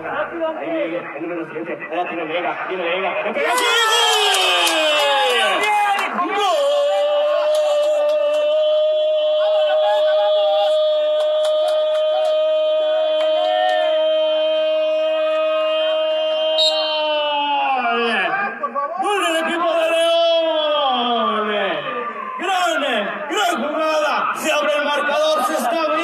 Ahí, el número siguiente. Allá tiene Vega. ¡Le pega!